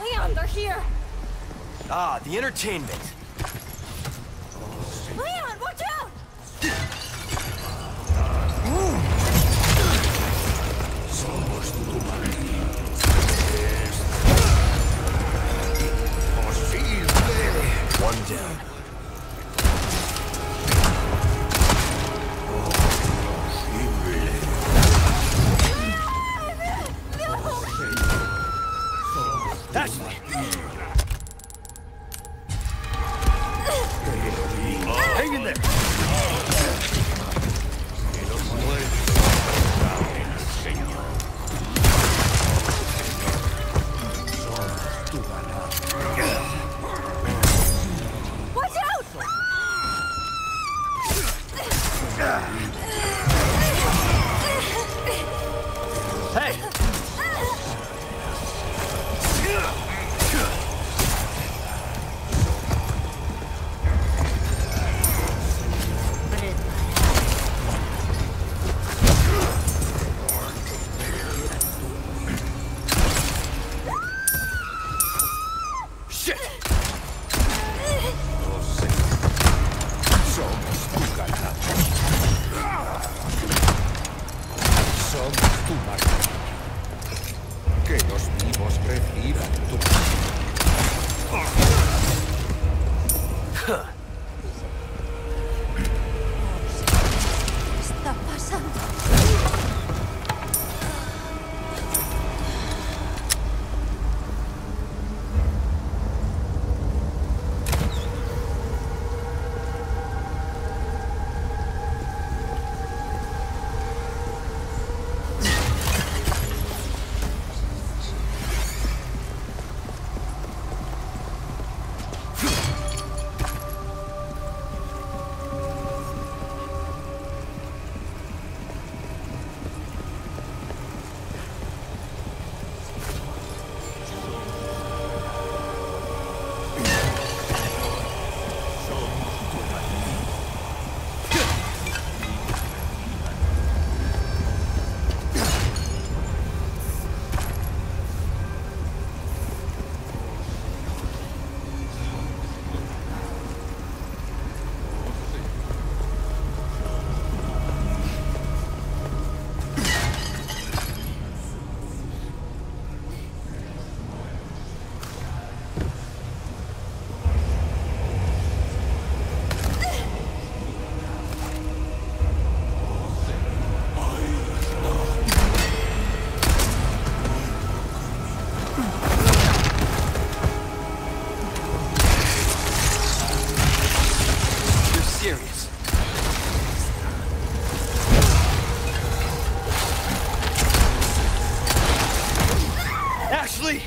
Leon, they're here! Ah, the entertainment. Leon, watch out! Somos tu humanidad. Posible. One down. Ashley! Hang in there! Watch out! Hey! Que los vivos reciban tu... ¿Qué está pasando? Serious. Ashley!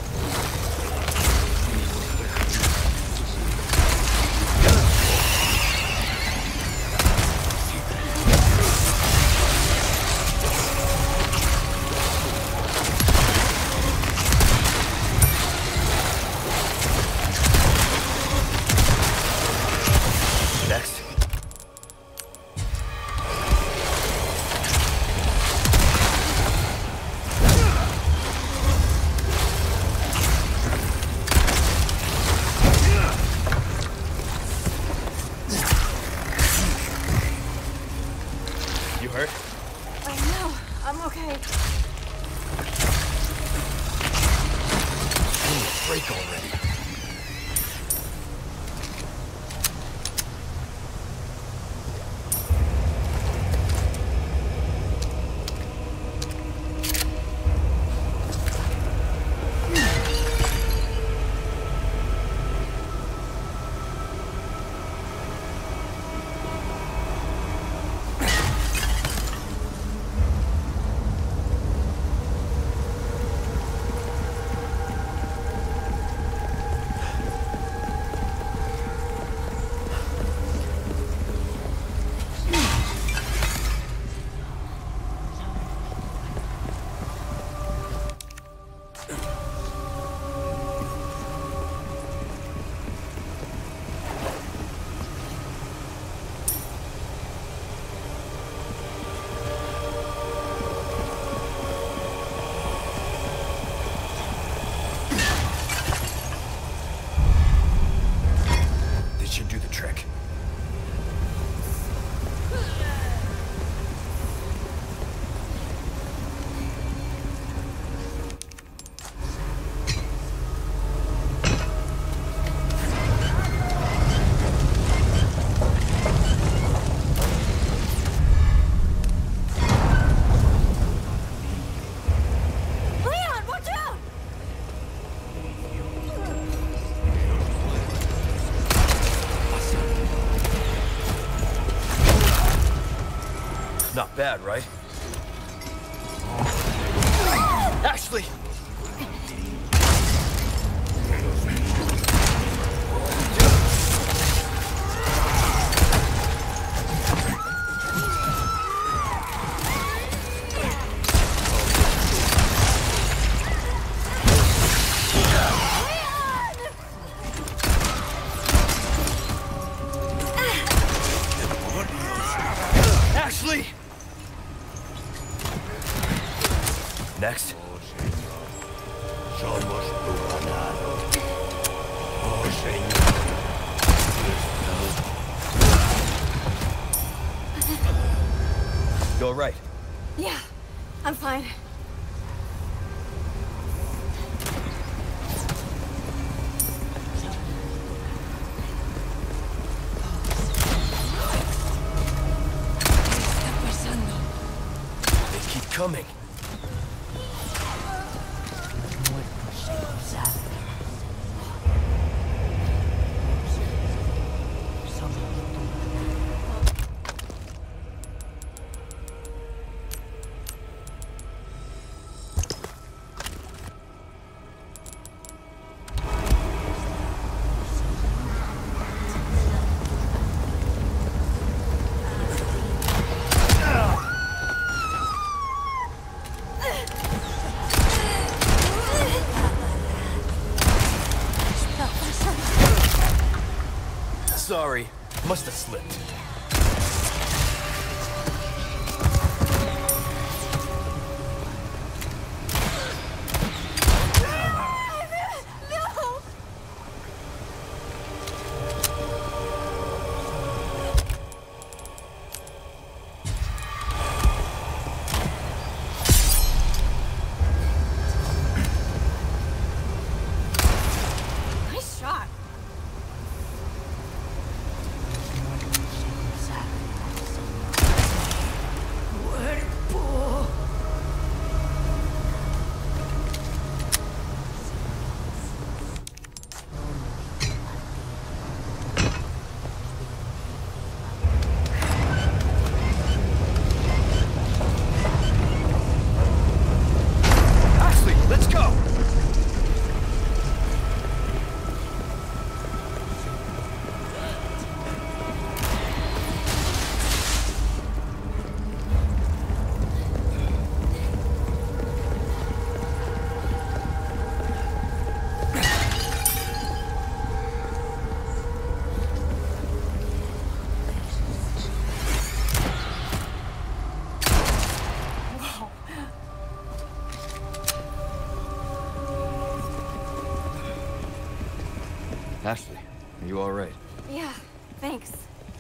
Next. You hurt? No, I'm okay. Break already. bad, right? Ashley! Ashley! Next. Somos tu ganado. Oh, Señor. You all right? Yeah, I'm fine. They keep coming. Sorry, must have slipped. No! Nice shot. Ashley, let's go! Ashley, are you all right? Yeah, thanks.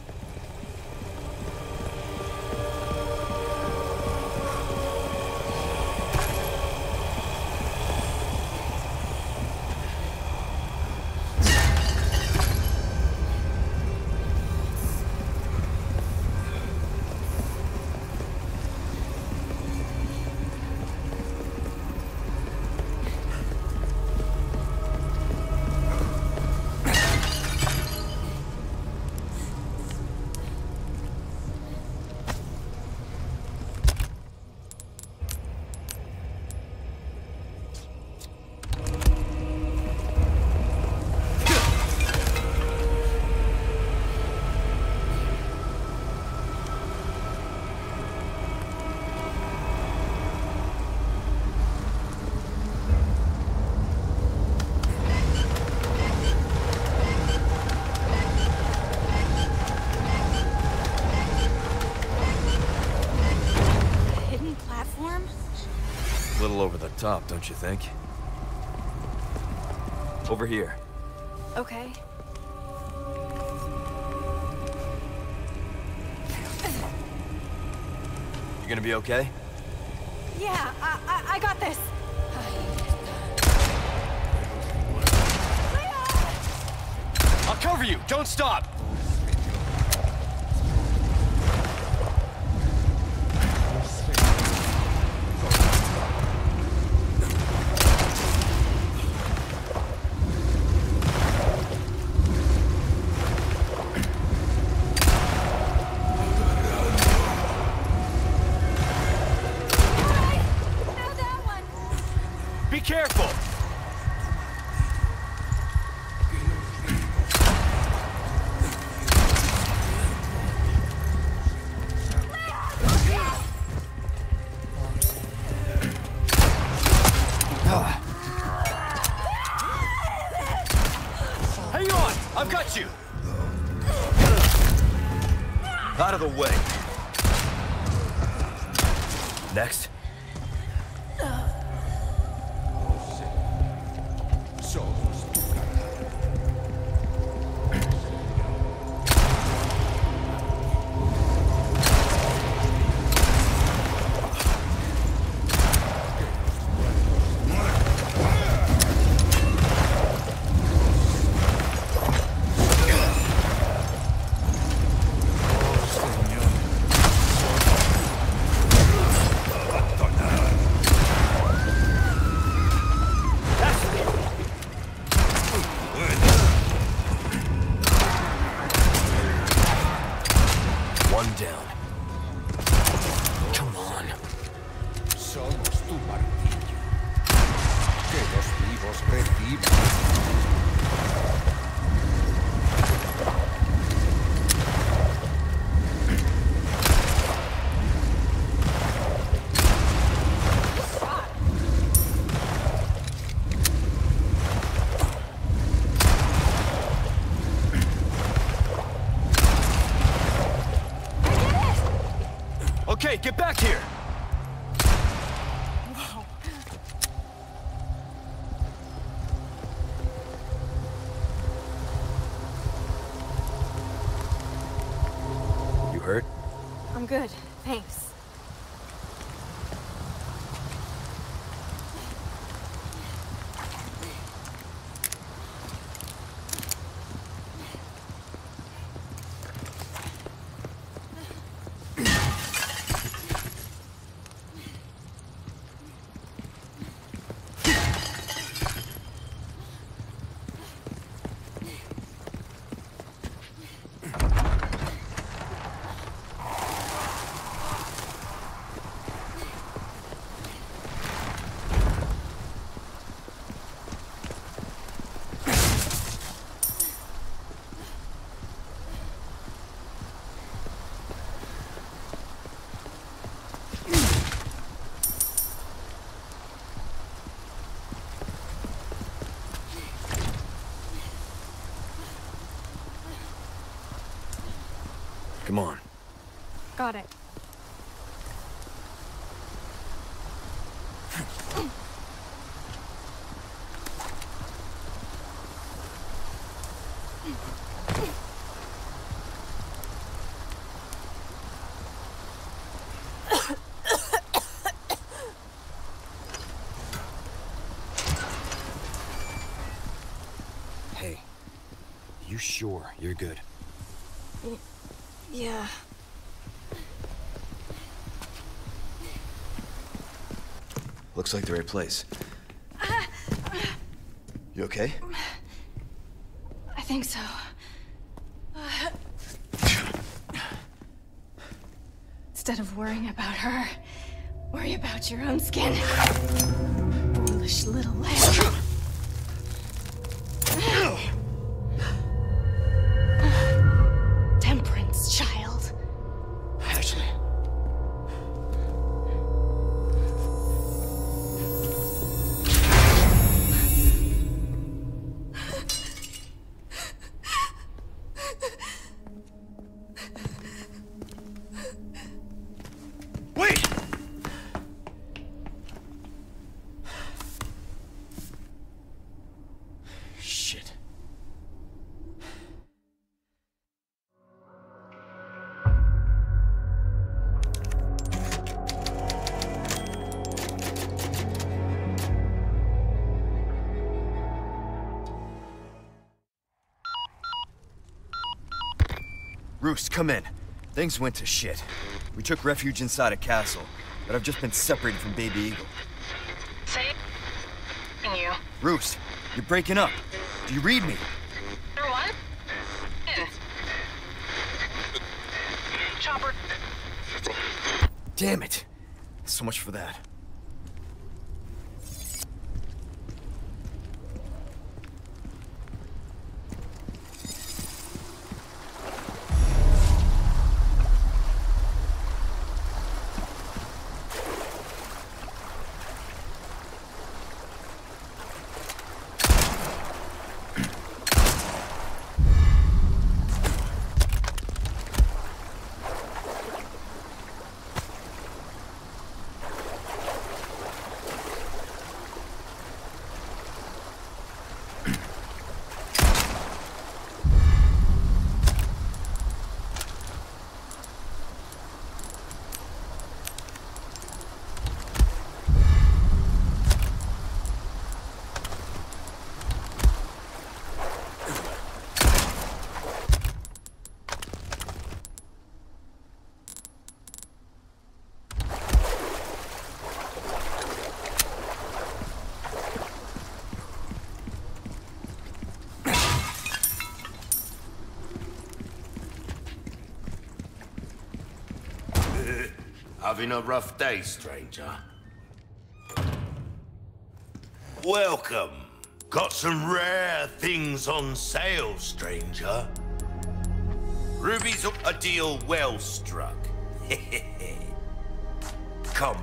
Hidden platform? A little over the top, don't you think? Over here. Okay. You gonna be okay? Yeah, I got this. I'll cover you! Don't stop! Be careful! Hang on! I've got you! Out of the way. Next. Somos tu canal. One down. Come on. Somos tu martillo. Que los vivos reciban. Okay, get back here! Whoa. You hurt? I'm good, thanks. Come on. Got it. Hey. You sure you're good? Yeah. Looks like the right place. You okay? I think so. Instead of worrying about her, worry about your own skin. Foolish little lamb. Temperance, child. Ashley. Wait! Shit. Roost, come in. Things went to shit. We took refuge inside a castle, but I've just been separated from Baby Eagle. Say you. Roost, you're breaking up. Do you read me? Number one? In. Chopper. Damn it. So much for that. Having a rough day, stranger? Welcome. Got some rare things on sale, stranger. Ruby's a deal well struck. Come.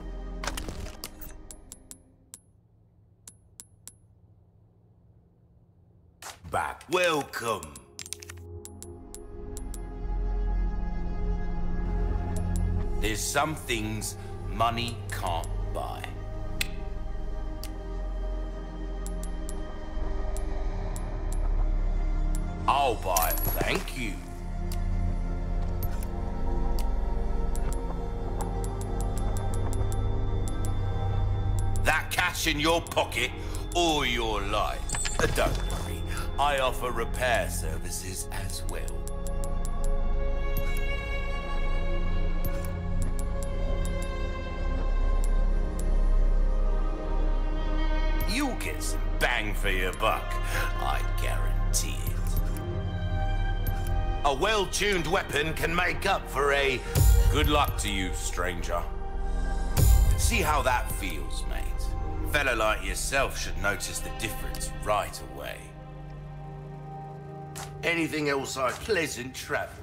Back. Welcome. There's some things money can't buy. I'll buy it, thank you. That cash in your pocket or your life. Don't worry, I offer repair services as well. You'll get some bang for your buck, I guarantee it. A well-tuned weapon can make up for a good luck to you, stranger. See how that feels, mate. A fella like yourself should notice the difference right away. Anything else are pleasant travels.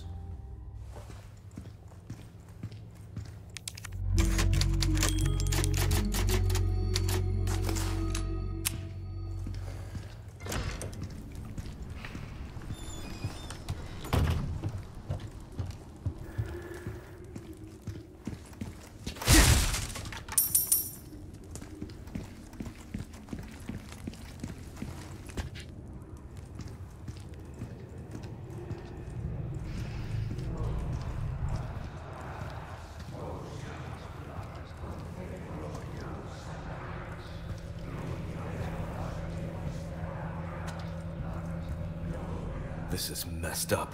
This is messed up.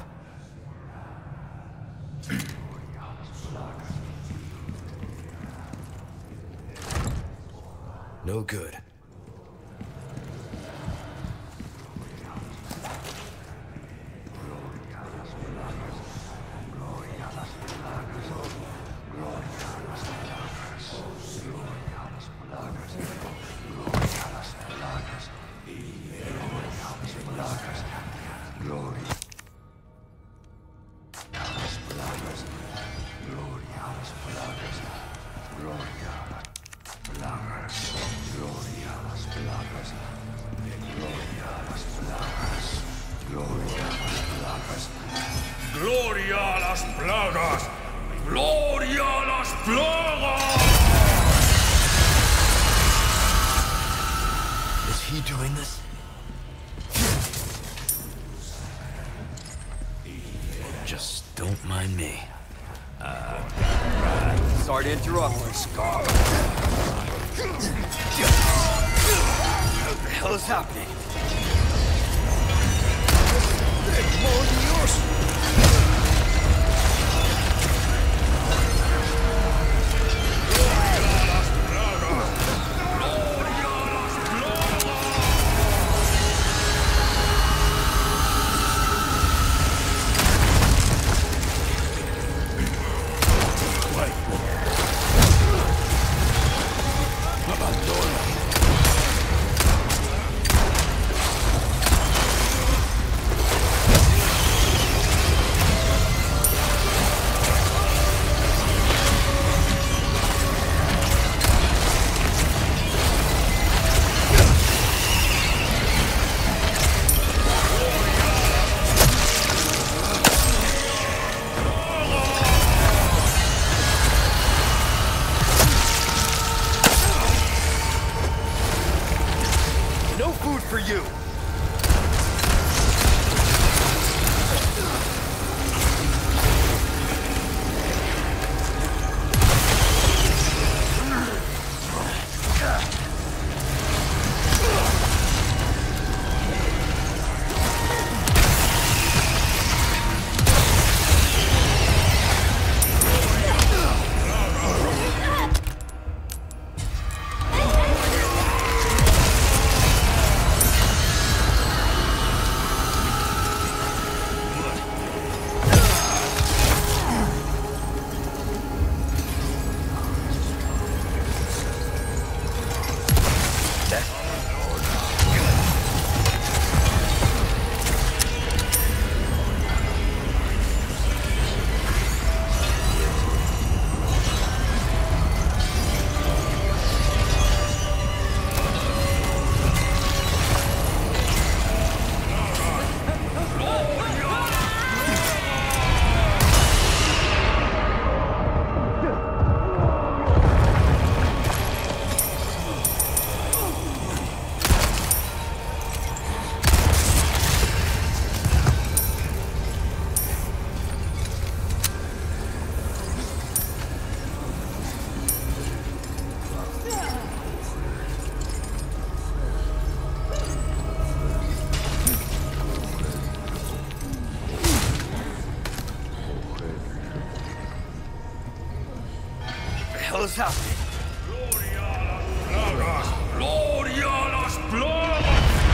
No good. ¡Gloria a las plagas! ¡Gloria a las plagas! Is he doing this? Just don't mind me. Sorry to interrupt. What the hell is happening? No food for you! hell is happening? Gloria a las plagas!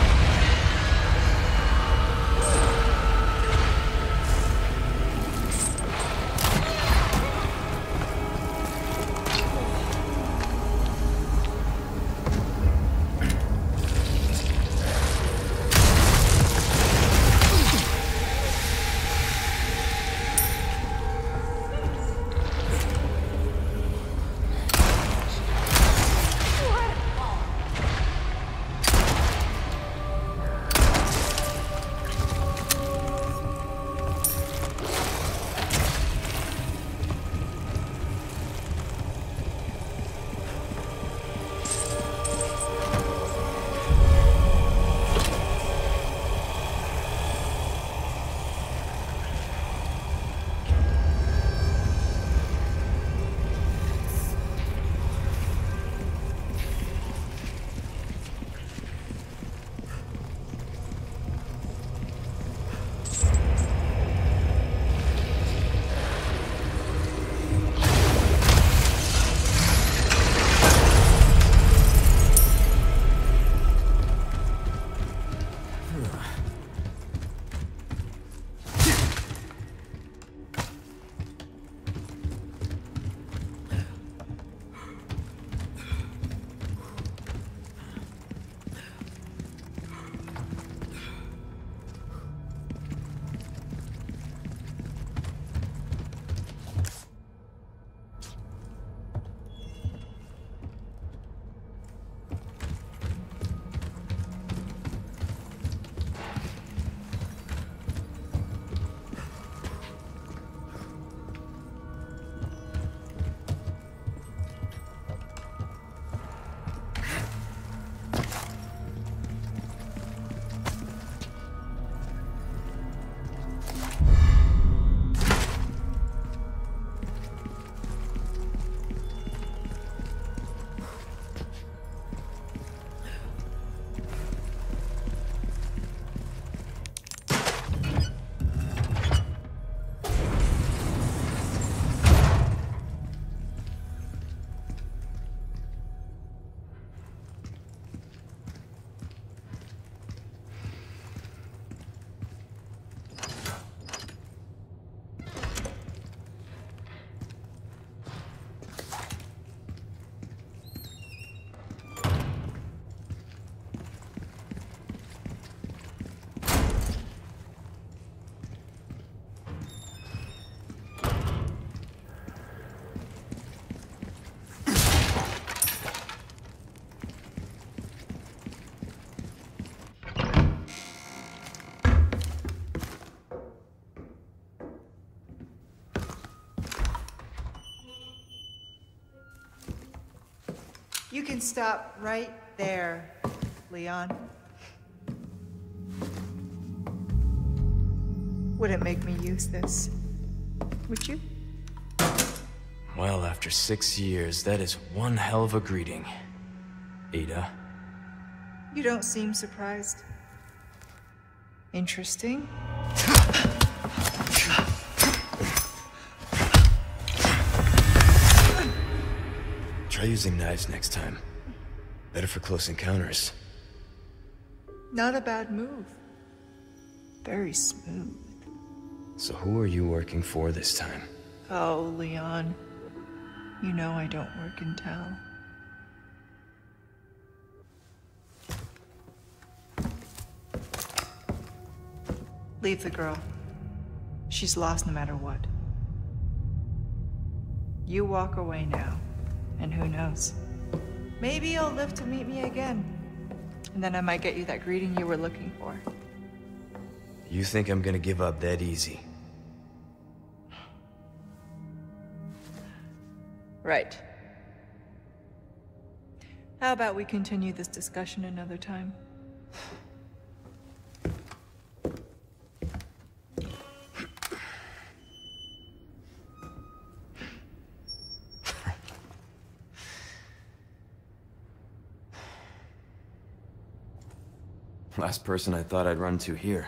You can stop right there, Leon. Wouldn't make me use this, would you? Well, after 6 years, that is one hell of a greeting, Ada. You don't seem surprised. Interesting. Try using knives next time. Better for close encounters. Not a bad move. Very smooth. So who are you working for this time? Oh, Leon. You know I don't work in town. Leave the girl. She's lost no matter what. You walk away now, and who knows? Maybe you'll live to meet me again. And then I might get you that greeting you were looking for. You think I'm gonna give up that easy? Right. How about we continue this discussion another time? Last person I thought I'd run to here.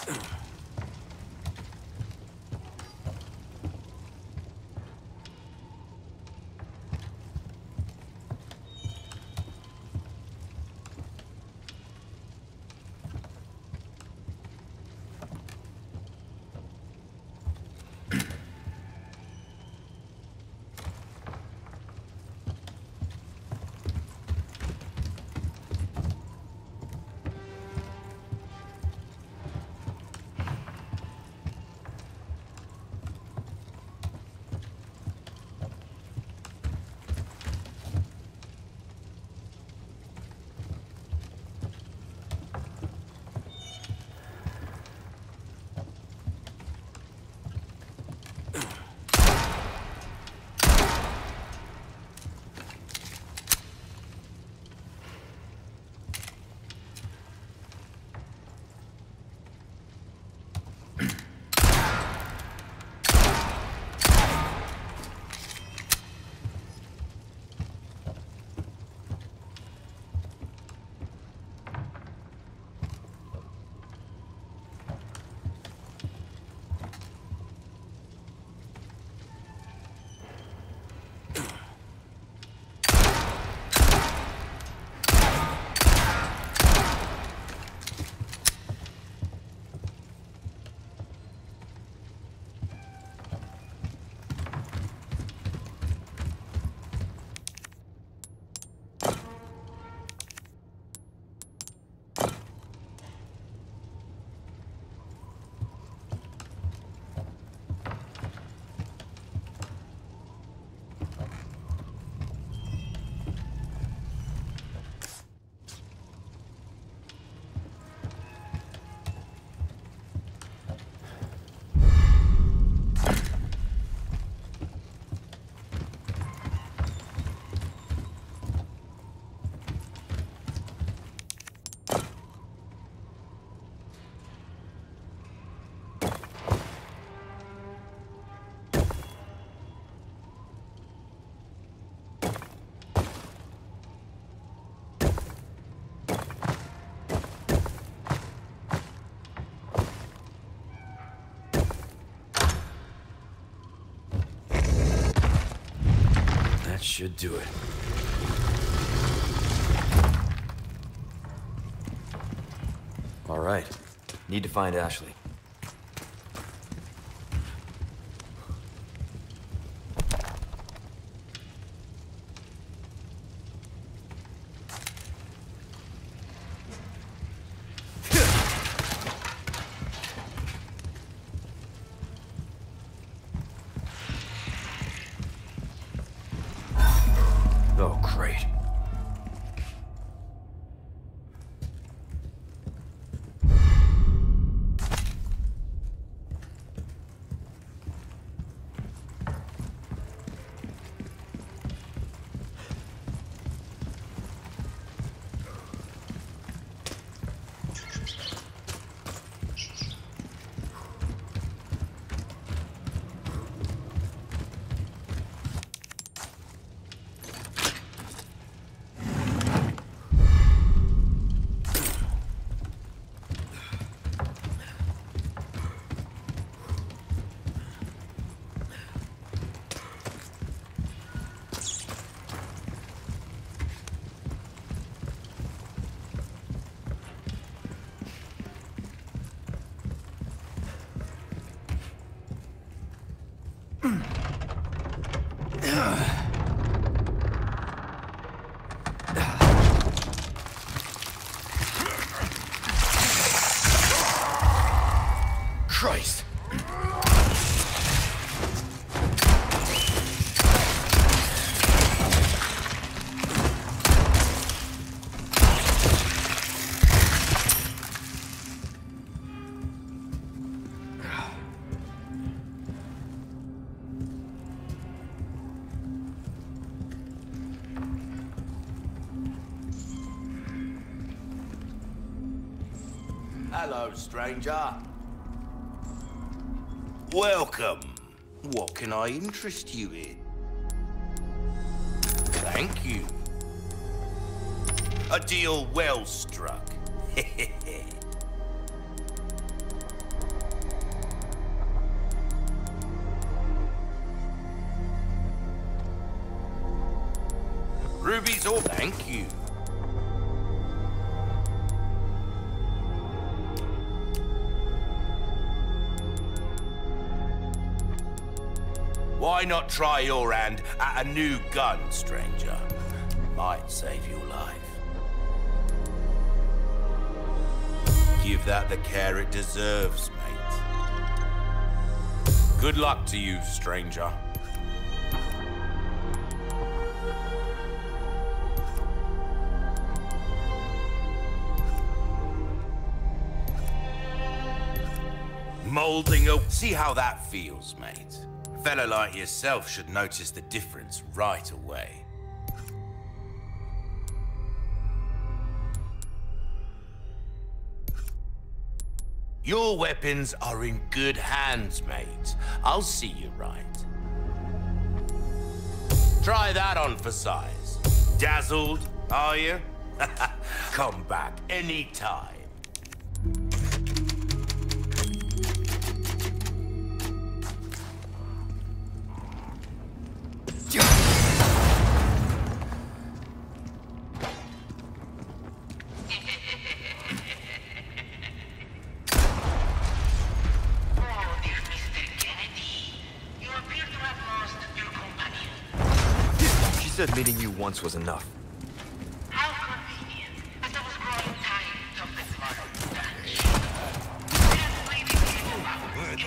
Should do it. All right. Need to find Ashley. Oh, great. Christ! Hello, stranger. Welcome. What can I interest you in? Thank you. A deal well struck. rubies or thank you. Why not try your hand at a new gun, stranger? Might save your life. Give that the care it deserves, mate. Good luck to you, stranger. Molding up. See how that feels, mate. A fella like yourself should notice the difference right away. Your weapons are in good hands, mate. I'll see you right. Try that on for size. Dazzled, are you? Come back anytime. She said meeting you once was enough. How convenient. As I was growing tired of this modern Dutch. Just leaving people out.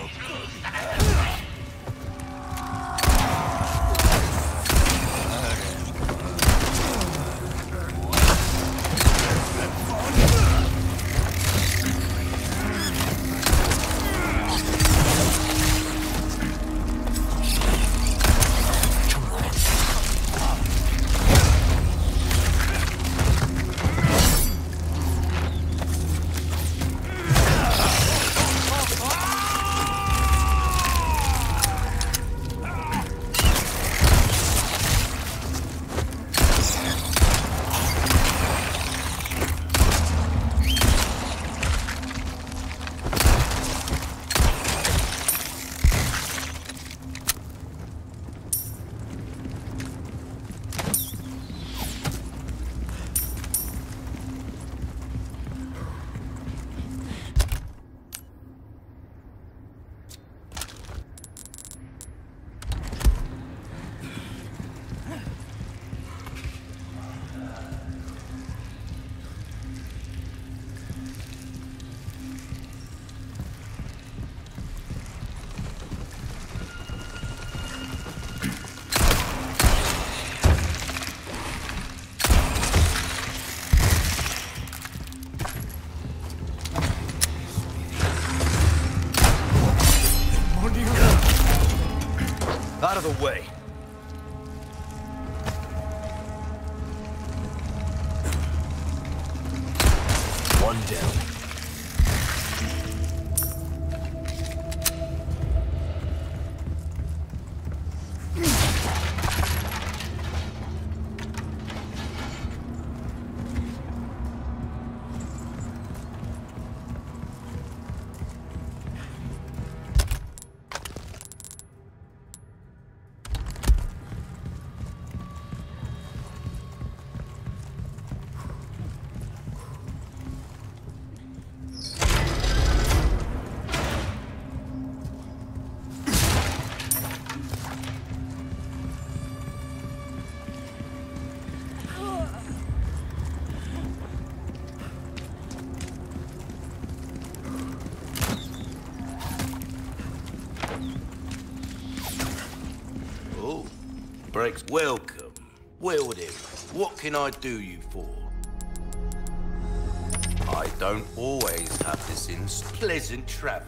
Out of the way. One down. Breaks, welcome. Well then, what can I do you for? I don't always have this in pleasant travel.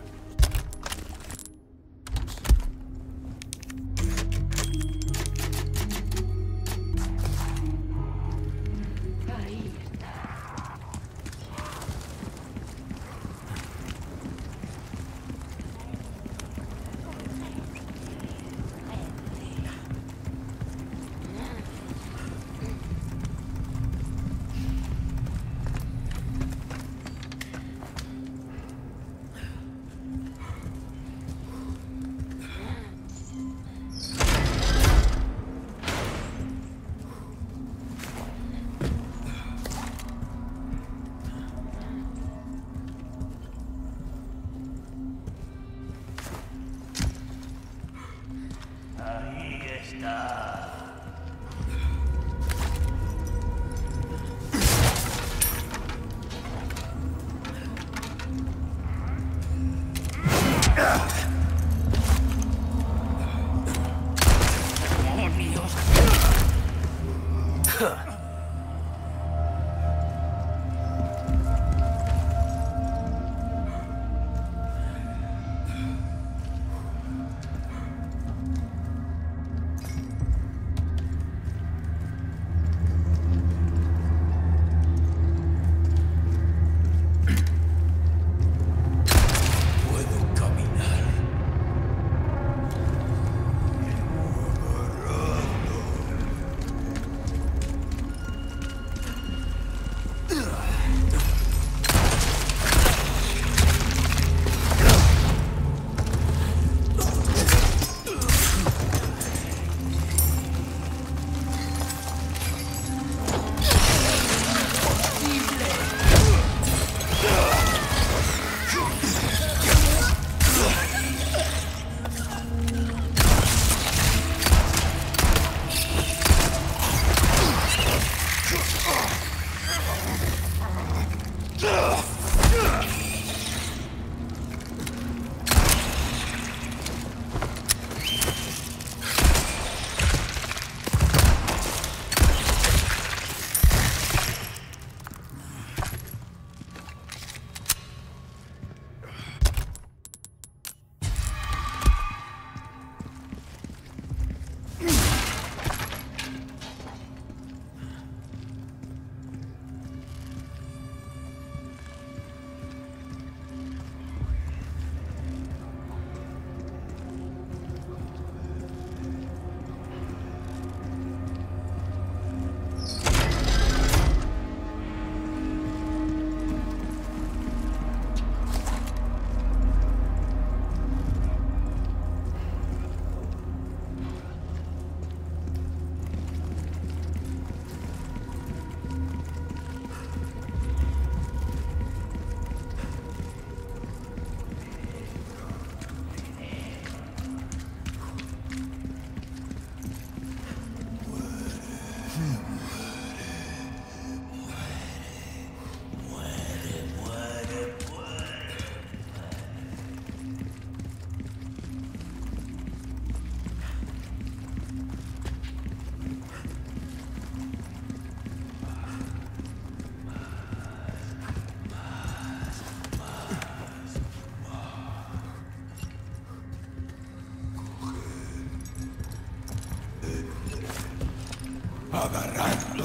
Agarradlo.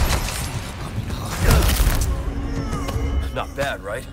Not bad, right?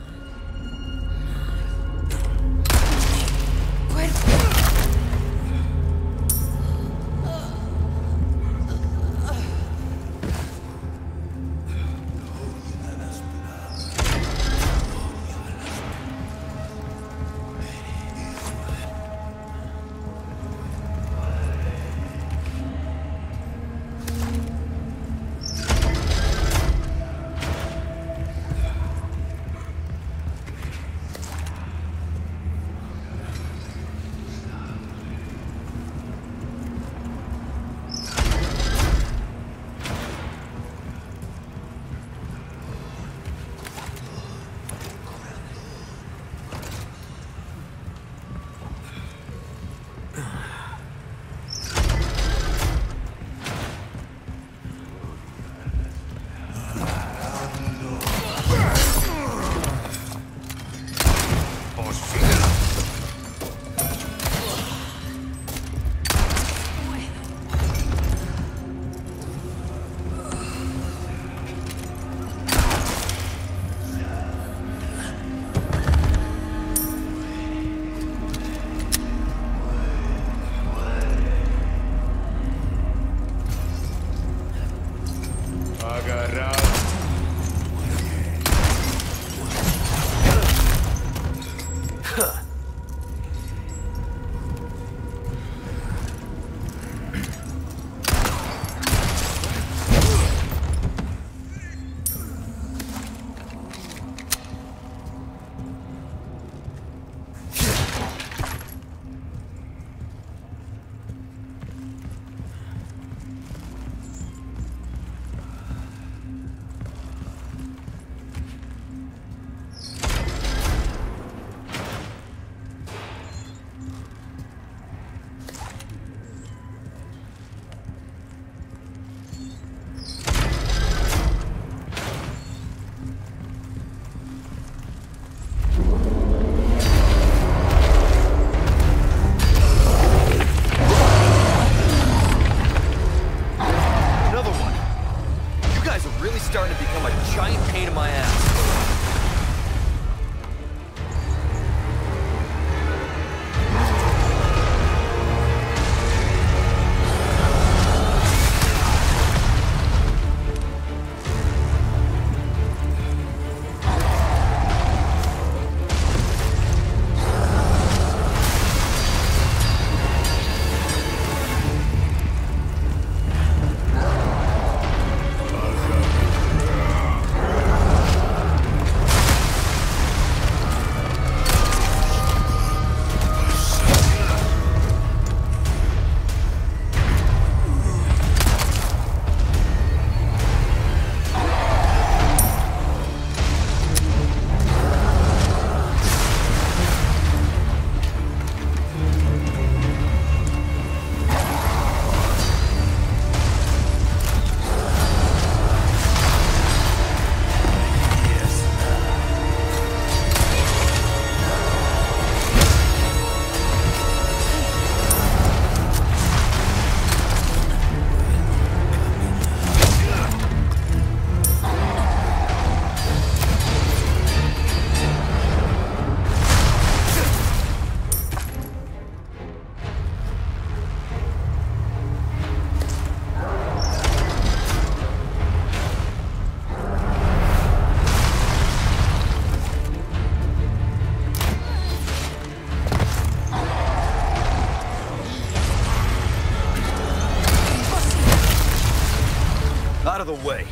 the way.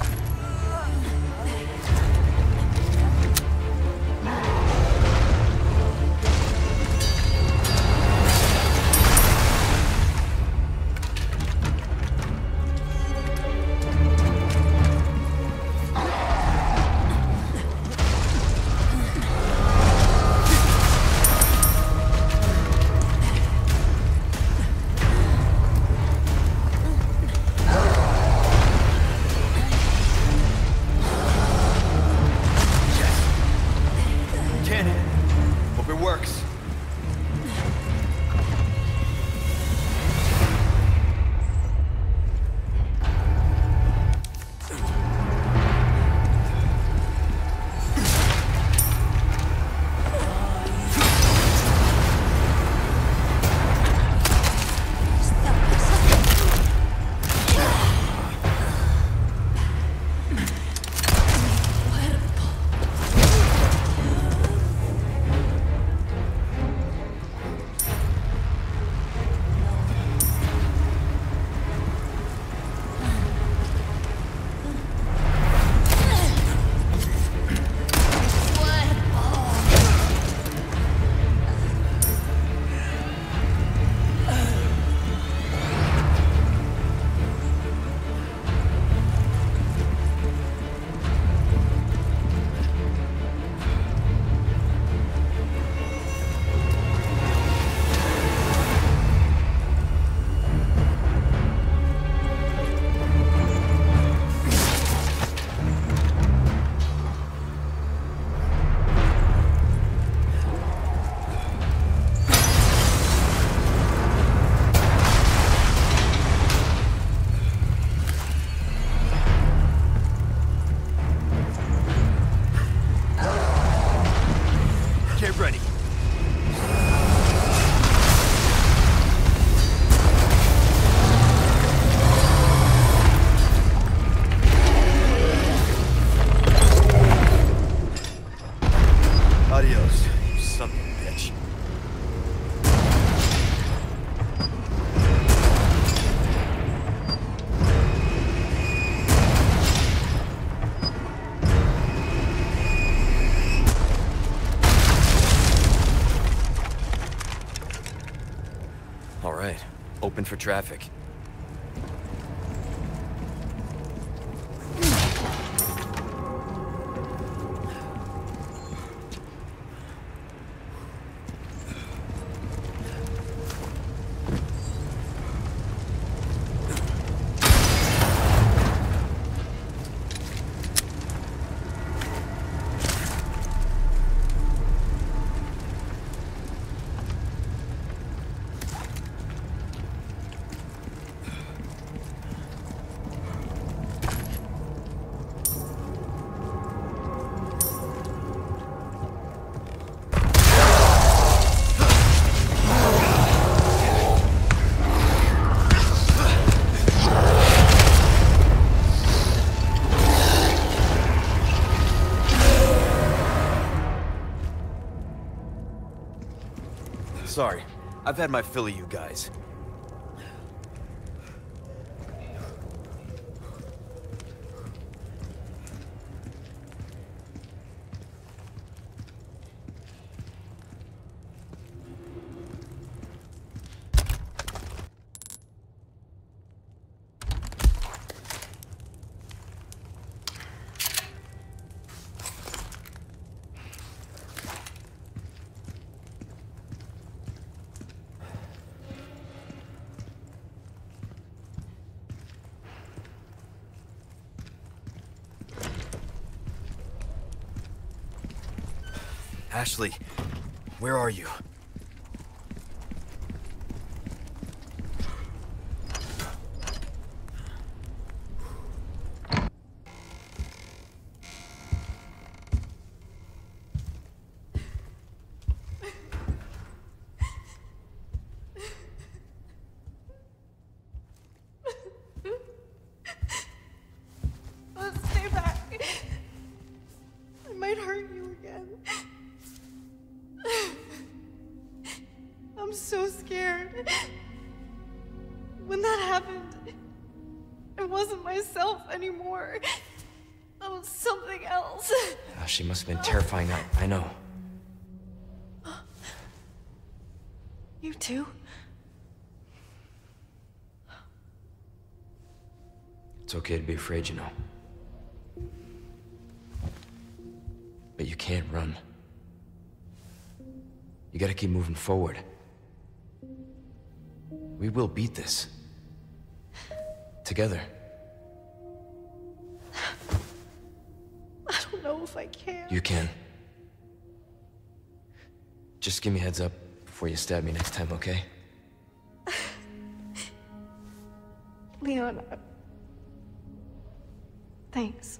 Hope it works. Get ready. Adios, you son of a bitch. All right, open for traffic. Sorry, I've had my fill of you guys. Ashley, where are you? Stay back. I might hurt you again. I'm so scared. When that happened, I I wasn't myself anymore. I was something else. Oh, she must have been terrifying. I know. You too? It's okay to be afraid, you know. But you can't run. You gotta keep moving forward. We will beat this. Together. I don't know if I can. You can. Just give me a heads up before you stab me next time, okay? Leon, thanks.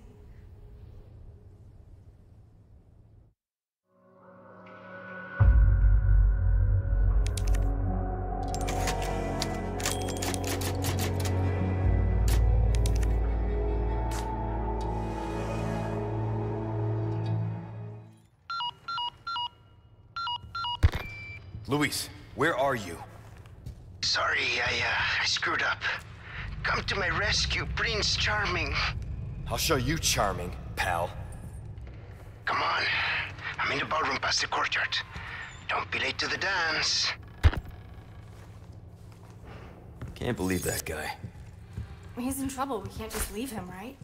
Luis, where are you? Sorry, I screwed up. Come to my rescue, Prince Charming. I'll show you charming, pal. Come on. I'm in the ballroom past the courtyard. Don't be late to the dance. Can't believe that guy. He's in trouble. We can't just leave him, right?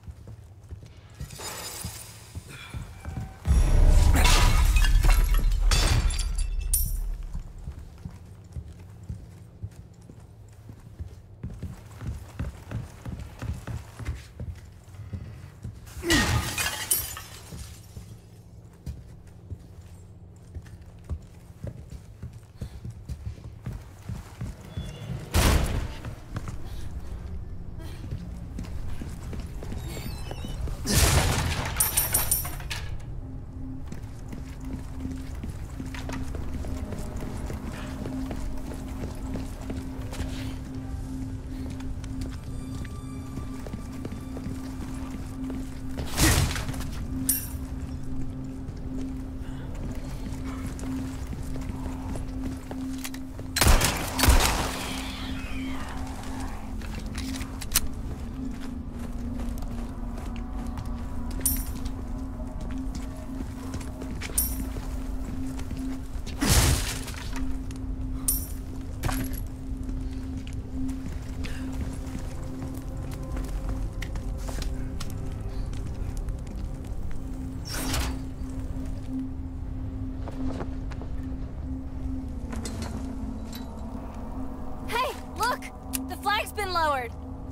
Lowered.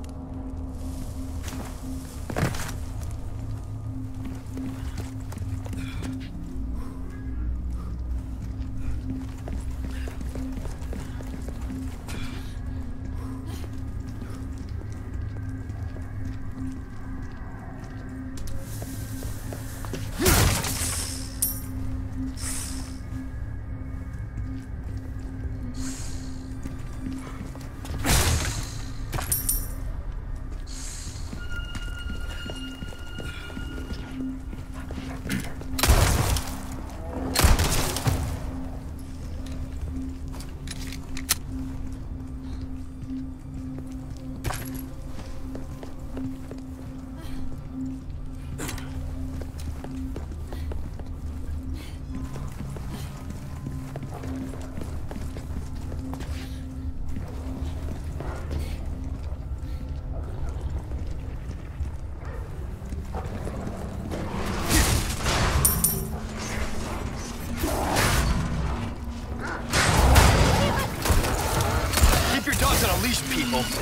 People.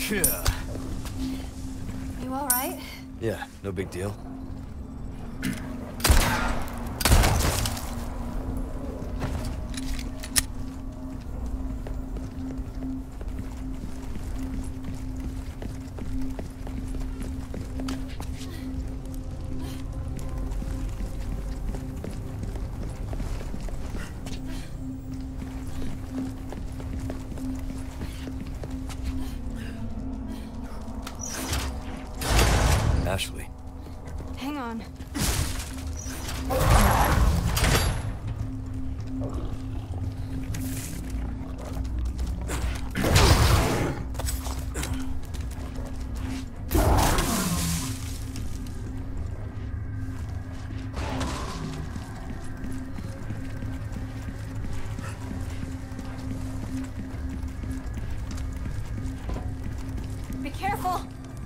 You all right? Yeah, no big deal. Ashley. Hang on. Be careful!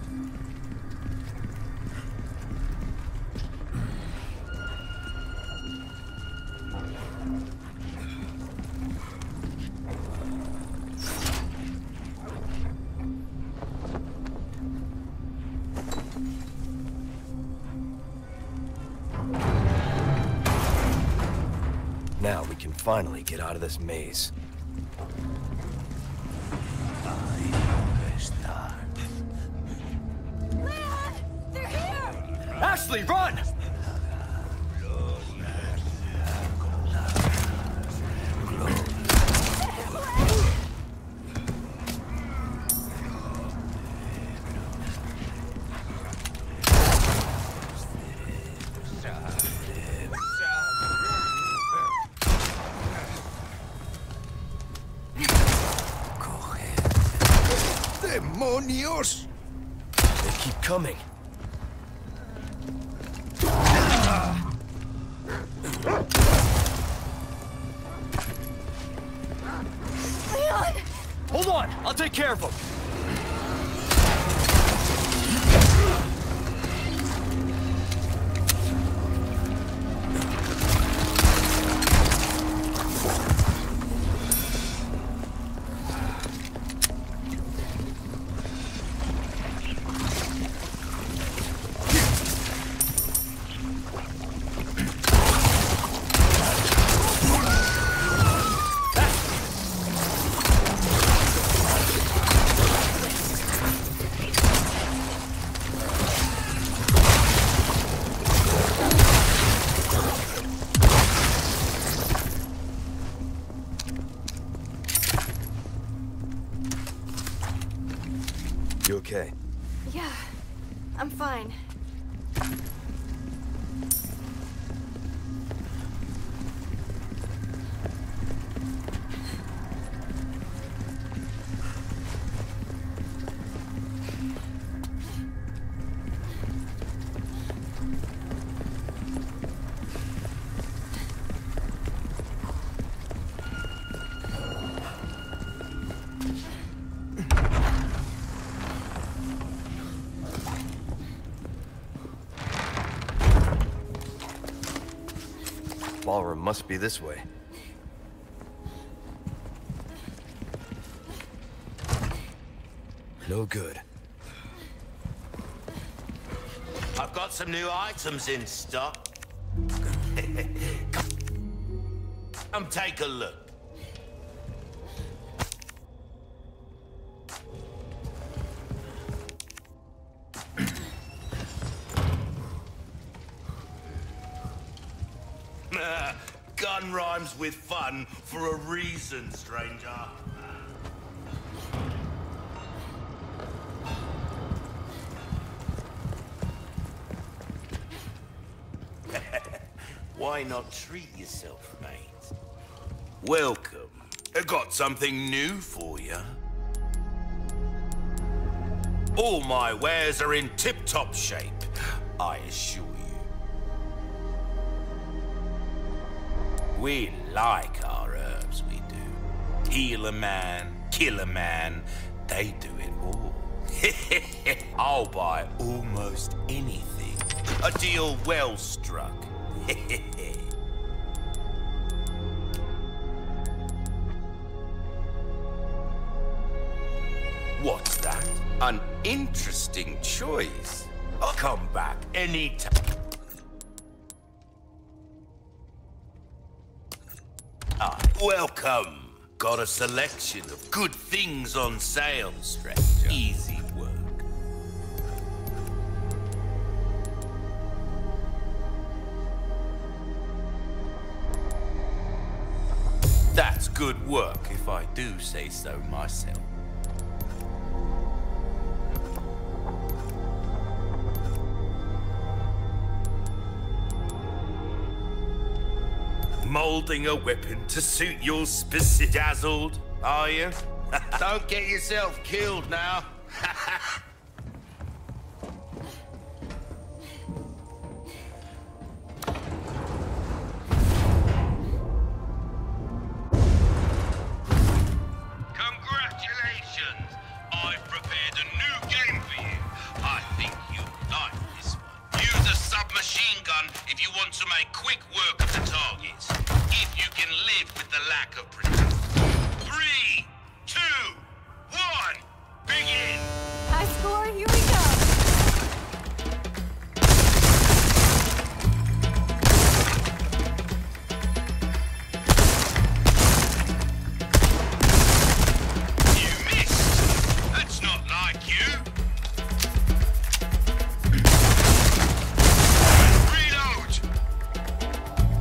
Now we can finally get out of this maze. Leon! They're here! Ashley, run! ¡Demonios! They keep coming. Leon! Hold on, I'll take care of them. You okay? Yeah, I'm fine. Ballroom must be this way. No good. I've got some new items in stock. Come take a look. Gun rhymes with fun for a reason, stranger. Why not treat yourself, mate? Welcome. I got something new for you. All my wares are in tip-top shape, I assure you. We like our herbs, we do. Heal a man, kill a man, they do it all. I'll buy almost anything. A deal well struck. What's that? Interesting choice. I'll come back anytime. Welcome. Got a selection of good things on sale, stranger. Easy work. That's good work, if I do say so myself. Molding a weapon to suit your specific dazzled, are you? Don't get yourself killed now. Congratulations! I've prepared a new game for you. I think you'll like this one. Use a submachine gun if you want to make quick work of the targets. If you can live with the lack of protection. 3, 2, 1, begin! High score, here we go! You missed! That's not like you! Reload!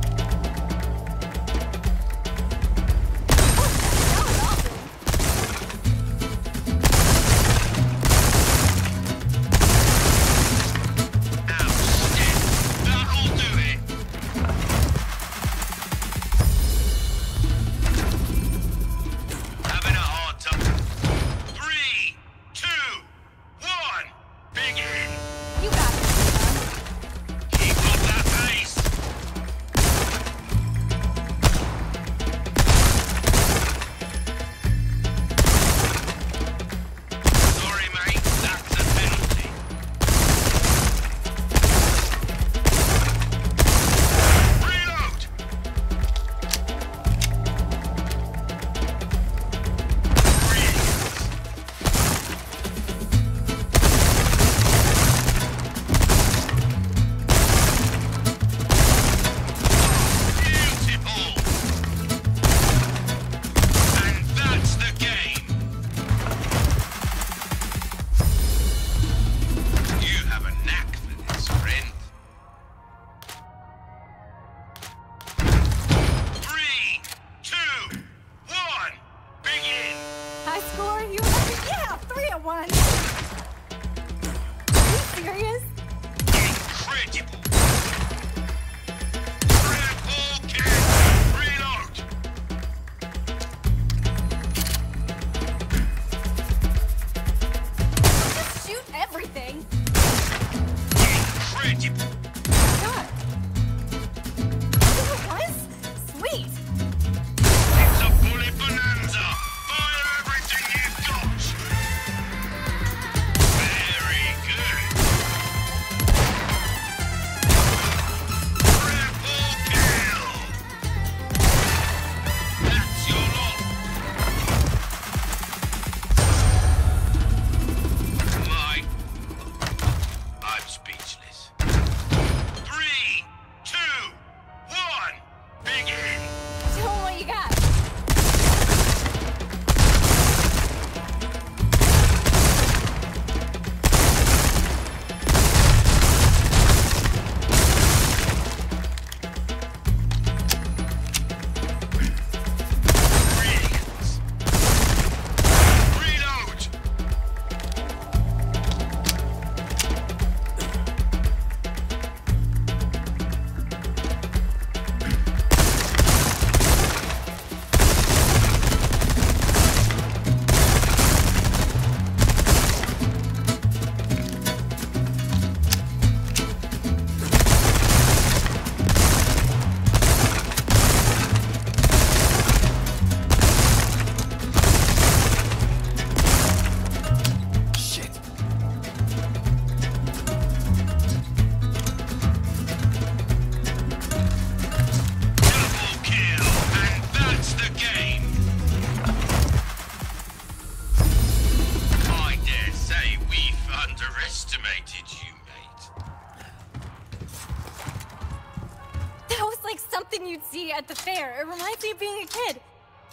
something you'd see at the fair. It reminds me of being a kid.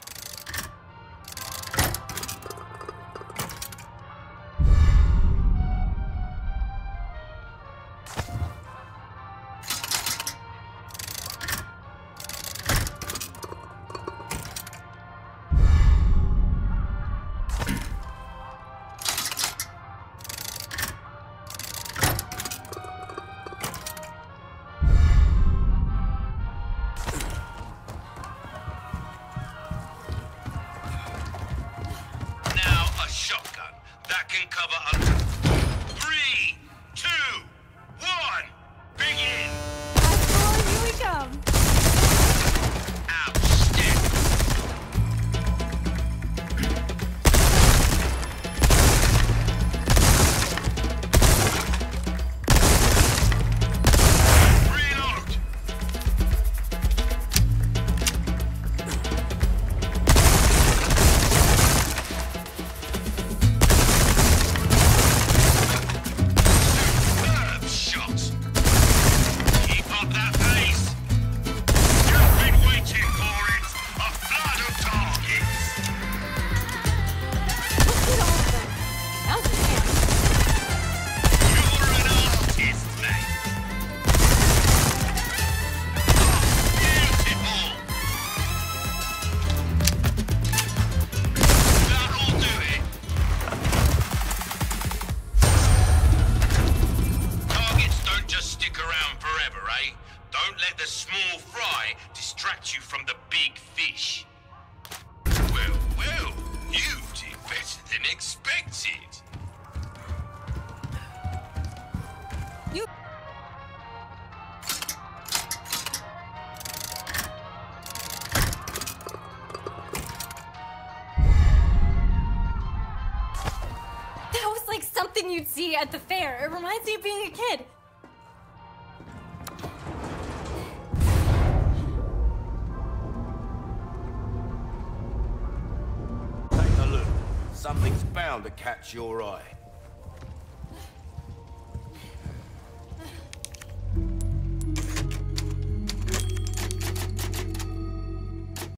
Shotgun that can cover up to 3, 2, 1, begin! Here we come. Don't let the small fry distract you from the big fish. Well, well, you did better than expected. That was like something you'd see at the fair. It reminds me of being a kid. Take a look. Something's bound to catch your eye.